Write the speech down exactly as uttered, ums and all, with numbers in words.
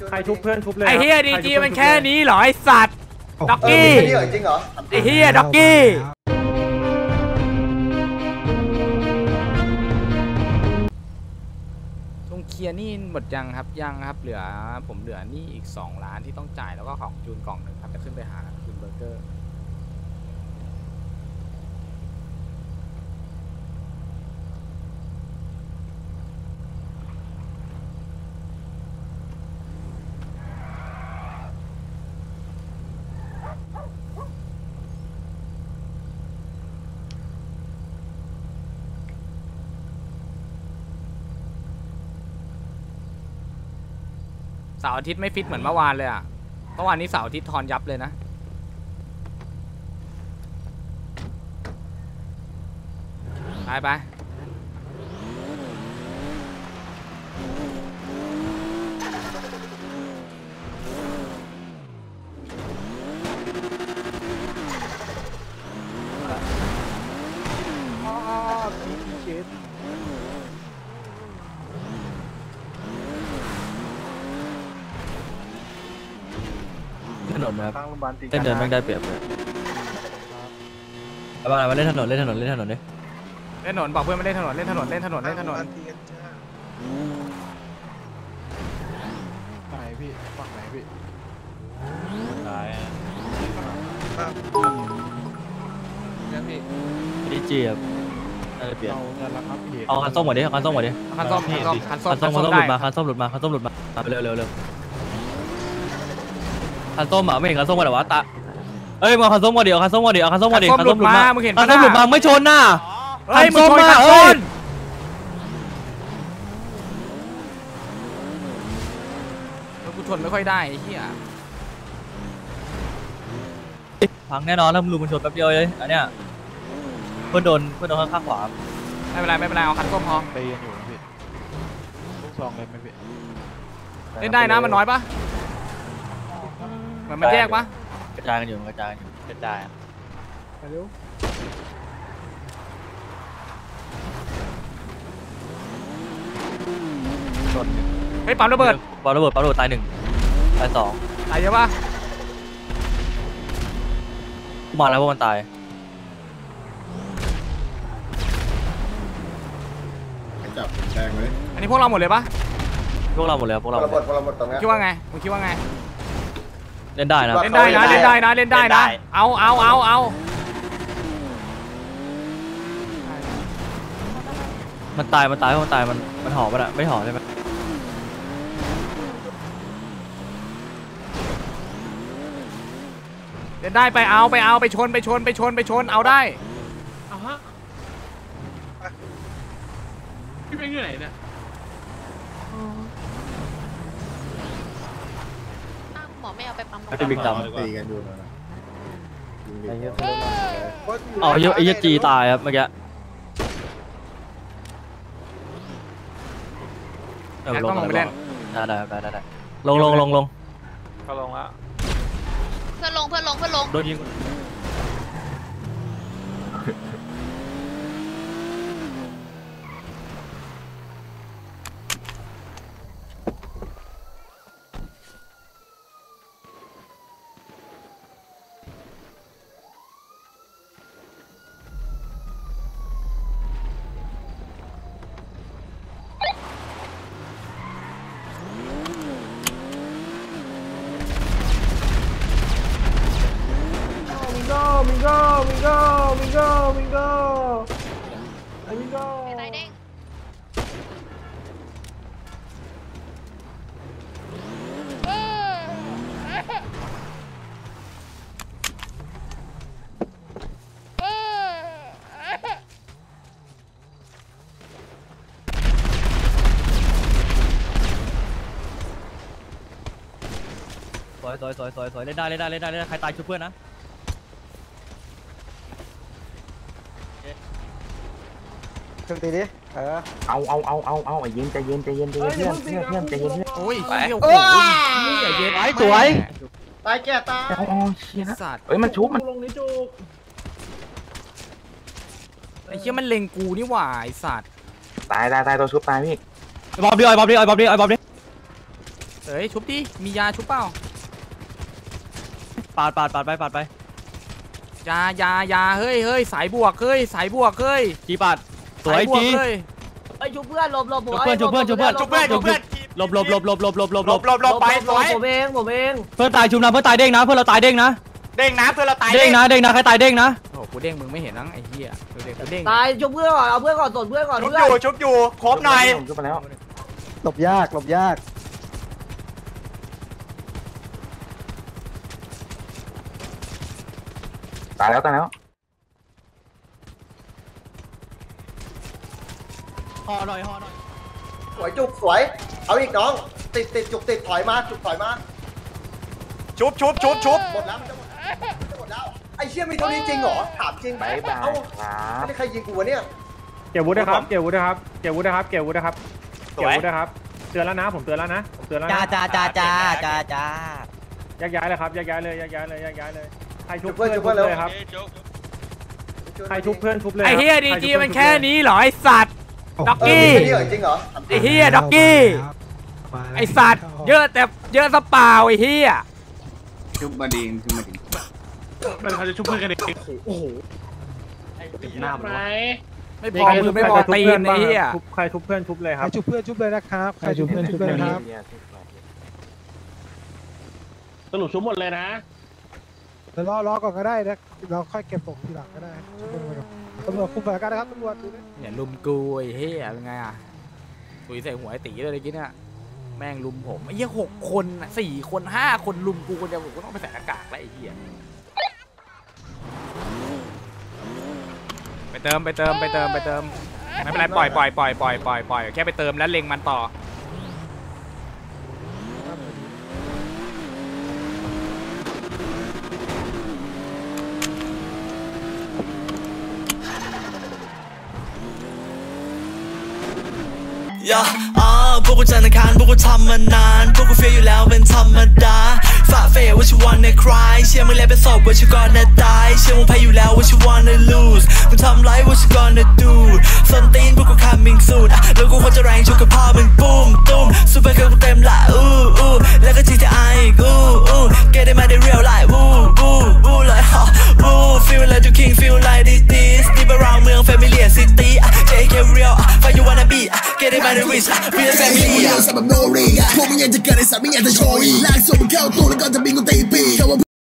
ใครทุบเพื่อนทุบเลยไอ้เฮียดีจีมันแค่นี้เหรอไอ้สัตว์ด็อกกี้จริงเหรอไอ้เฮียด็อกกี้ต้องเคลียร์นี่หมดยังครับยังครับเหลือผมเหลือนี่อีกสองล้านที่ต้องจ่ายแล้วก็ของจูนกล่องหนึ่งครับจะขึ้นไปหาจูนเบอร์เกอร์เสาร์อาทิตย์ไม่ฟิตเหมือนเมื่อวานเลยอ่ะเมื่อวานนี้เสาร์อาทิตย์ทอนยับเลยนะไปไปถนนนะครับเล่นเดินไม่ได้เปรียบเลยเอาบ้างมาเล่นถนนเล่นถนนเล่นถนนดิเล่นถนนบอกเพื่อนไม่เล่นถนนเล่นถนนเล่นถนนเล่นถนนไหนพี่ฝั่งไหนพี่ไหนเนี่ยพี่ดีจีครับได้เปรียบเอาเงินแล้วครับพี่เอาคันส้มหมดดิคันส้มหมดดิคันส้มคันส้มคันส้มคันส้มหลุดมาคันส้มหลุดมาคันส้มหลุดมาเร็วเร็วเร็วคันส้มอ่ะไม่เห็นคันส้มมาหรอวะตาเอ้ยมาคันส้มมาเดียวคันส้มมาเดียวคันส้มมาเดียวคันส้มหลุดมามึงเห็นคันส้มหลุดมาไม่ชนน่ะเฮ้ยมึงชนคันชนกูชนไม่ค่อยได้ไอ้เหี้ยพังแน่นอนถ้ามึงลุมมันชนแป๊บเดียวเลยอันเนี้ยเพื่อนโดนเพื่อนโดนข้างขวาไม่เป็นไรไม่เป็นไรเอาคันส้มพอไปยังอยู่นะพี่ลูกซองเลยไหมพี่เล่นได้นะมันน้อยปะเหมือนมันแยกปะกระจายกันอยู่กระจายกันอยู่กระจายไปเร็วชนเฮ้ยปั๊มระเบิดปั๊มระเบิดปั๊มระเบิดตายหนึ่งตายสองตายเยอะปะมาแล้วพวกมันตายจับแดงเลยอันนี้พวกเราหมดเลยปะพวกเราหมดเลยพวกเราหมดพวกเราหมดตรงนี้คิดว่าไงมึงคิดว่าไงเล่นได้นะเล่นได้นะเล่นได้นะเล่นได้นะเอาเอาเอาเอามันตายมันตายมันตายมันมันห่อมันอะไม่ห่อใช่ไหมเล่นได้ไปเอาไปเอาไปชนไปชนไปชนไปชนเอาได้เอาฮะพี่เป็นอยู่ไหนเนี่ยหมอไม่เอาไปปั๊มไม่ได้บิ๊กดำตีกันอยู่นะอ๋อเยอะไอ้ยี่จีตายครับเมื่อกี้แอดต้องลงไปเล่นได้ได้ได้ได้ลงลงลงลงก็ลงแล้วเพื่อนลงเพื่อนลงเพื่อนลงโดนยิงมิงโก้มิงโก้มิงโก้มิงโก้ไอ้มิงโก้ตายเด้งสวยสวยสวยสวยสวยเล่นได้เล่นได้เล่นได้เล่นได้ใครตายช่วยเพื่อนนะขึ้นตีดิเออเอาเอาเอาเอาเอาไอ้เย็นใจเย็นใจเย็นใจเย็นเพื่อนเพื่อนใจเย็นโอ้ยไปโอ้โหใจเย็นสวยตายแก่ตายเอาเอาเชี่ยนะสัตว์เอ้ยมันชุบมันลงนี่จุกไอ้เชี่ยมันเล็งกูนี่หว่าไอ้สัตว์ตายตายตายตัวชุบตายพี่บอบดิไอ้บอบดิไอ้บอบดิไอ้บอบดิเอ้ยชุบดิมียาชุบเปล่าปาดปาดปาดไปปาดไปยายายาเฮ้ยเฮ้ยสายบวกเฮ้ยสายบวกเฮ้ยจีปาดสวยสายบวกจีเฮ้ยไอ้ชุบเพื่อนหลบหลบผมเพื่อนชุบเพื่อนชุบเพื่อนชุบเพื่อนชุบเพื่อนหลบหลบหลบหลบหลบหลบหลบหลบหลบหลบไปสวยผมเองผมเองเพื่อนตายชุบนะเพื่อนตายเด้งนะเพื่อนเราตายเด้งนะเด้งนะเพื่อนเราตายเด้งนะเด้งนะใครตายเด้งนะโอ้โหกูเด้งมึงไม่เห็นนังไอ้เหี้ยกูเด้งกูเด้งตายชุบเพื่อนก่อนเอาเพื่อนก่อนสดเพื่อนก่อนชุบเพื่ออนยู่ชุบอยู่ครบหน่อยผมขึ้นมาแล้วหลบยากหลบยากตายแล้วตายแล้วห่อหน่อยห่อหน่อยสวยจุกสวยเอาอีกน้องติดติดจุกติดถอยมาจุกถอยมาชุบชุบชุบชุบหมดแล้วมันจะหมดมันจะหมดแล้วไอ้เชี่ยมีเท่านี้จริงเหรอถามจริงบายบายเอ้าครับไม่ได้ใครยิงกูวะเนี่ยเก็บวุฒินะครับเก็บวุฒินะครับเก็บวุฒินะครับเก็บวุฒินะครับเก็บวุฒินะครับเตือนแล้วนะผมเตือนแล้วนะผมเตือนแล้วนะจ้าจ้าจ้าจ้าจ้าจ้าแยกย้ายเลยครับแยกย้ายเลยแยกย้ายเลยแยกย้ายเลยใครชุจุบกเพื่เพื่ออน นจุชุกบเพื่อนเลเร็วยครับใครชุบเพื่อนชุบเลยไอ้เหี้ยดีจีมันแค่นี้เหรอไอ้สัตว์ด็อกเออกี้มีแค่นี้เหรอจริงเหรอไอ้เหี้ยด็อกกี้ไอ้สัตว์เยอะแต่เยอะซะเปล่าไอ้เหี้ยชุบมาดีชุบมาดีมันเขาจะชุบเพื่อนกันเองโอ้โหหน้ามันไม่พอมือไม่พอตีนไอ้เหี้ยใครชุบเพื่อนชุบเลยครับใครชุบเพื่อนชุบเลยนะครับใครชุบเพื่อนชุบเลยครับสรุปชุบหมดเลยนะเดี๋ยวรอรอก่อนก็ได้นะเราค่อยเก็บตกทีหลังก็ได้ชุบเพื่อนไปก่อนตำรวจคุมสถานการณ์นะครับตำรวจดูนะเนี่ยลุมกูไอ้เหี้ยเป็นไงอ่ะตุยใส่หัวไอ้ตีเลยเมื่อกี้เนี่ยแม่งลุมผมไอ้เหี้ยหกคนน่ะสี่คนห้าคนลุมกูคนเดียวผมก็ต้องไปใส่หน้ากากแล้วไอ้เหี้ยไปเติมไปเติมไปเติมไปเติมไม่เป็นไรปล่อยปล่อยปล่อยปล่อยปล่อยปล่อยแค่ไปเติมแล้วเล็งมันต่อย่าอ่าพวกกูจันทร์อังคารพวกกูทำมานานพวกกูเฟียอยู่แล้วเป็นธรรมดาฝ่าเฟยว่าชิวันในคลายเชื่อมึงแล้วเป็นศพว่าชิวก่อนนะตายเชื่อมึงแพ้อยู่แล้วว่าชิวันใน lose มึงทำไรว่าชิวันใน do ส้นตีนพวกกู coming soon อ่ะแล้วกูควรจะแรงชุกกับพ่อมึงปุ้มตุ้มซูเปอร์เกิร์ลกูเต็มละอู้อู้แล้วก็ จี ที ไอ อีกอู้อู้ get it มาได้ real life วู้วู้วู้เลยฮะวู้ feel like the king feel like this this deep around เมือง familiar city อ่ะ เจ เค real อ่ะ find you wanna be อ่ะ get it มาได้ rich อ่ะ real family อ่ะพวกมึงยังจะเกิดในสามไม่อยากจะโชยลากส่งมึงเข้าตู้แล้วก็จะบินกูเต